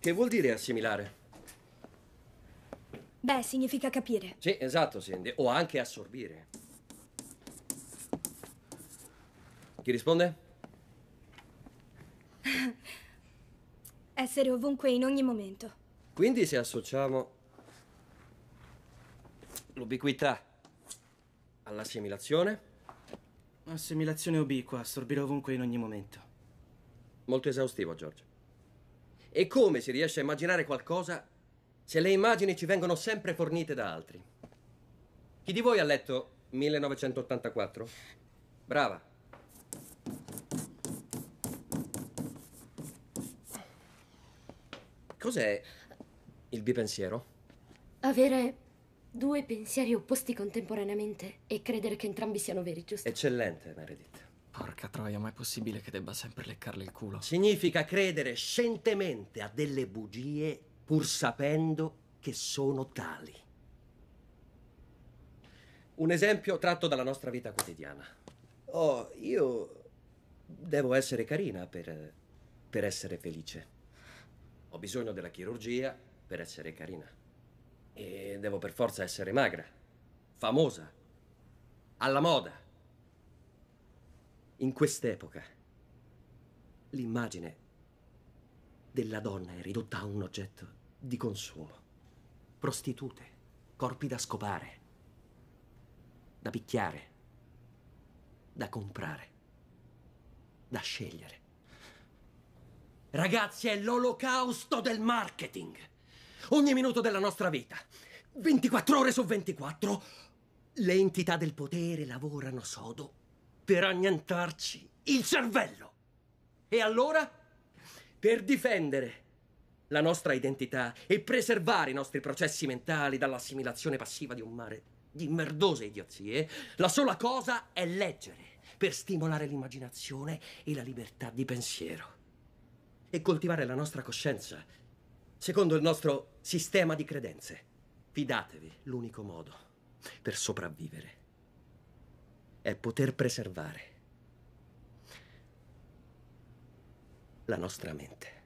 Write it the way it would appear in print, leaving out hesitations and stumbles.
Che vuol dire assimilare? Beh, significa capire. Sì, esatto, Cindy. O anche assorbire. Chi risponde? Essere ovunque in ogni momento. Quindi se associamo l'ubiquità all'assimilazione, Assimilazione ubiqua, assorbire ovunque in ogni momento. molto esaustivo, George. E come si riesce a immaginare qualcosa se le immagini ci vengono sempre fornite da altri? Chi di voi ha letto 1984? Brava. Cos'è il bipensiero? Avere due pensieri opposti contemporaneamente e credere che entrambi siano veri, giusto? Eccellente, Meredith. Porca troia, ma è possibile che debba sempre leccarle il culo? Significa credere scientemente a delle bugie pur sapendo che sono tali. Un esempio tratto dalla nostra vita quotidiana. Oh, io devo essere carina per essere felice. Ho bisogno della chirurgia per essere carina. E devo per forza essere magra, famosa, alla moda. In quest'epoca, l'immagine della donna è ridotta a un oggetto di consumo. Prostitute, corpi da scopare, da picchiare, da comprare, da scegliere. Ragazzi, è l'olocausto del marketing. Ogni minuto della nostra vita, 24 ore su 24, le entità del potere lavorano sodo per annientarci il cervello. E allora, per difendere la nostra identità e preservare i nostri processi mentali dall'assimilazione passiva di un mare di merdose idiozie, la sola cosa è leggere per stimolare l'immaginazione e la libertà di pensiero e coltivare la nostra coscienza secondo il nostro sistema di credenze. Fidatevi, l'unico modo per sopravvivere è poter preservare la nostra mente.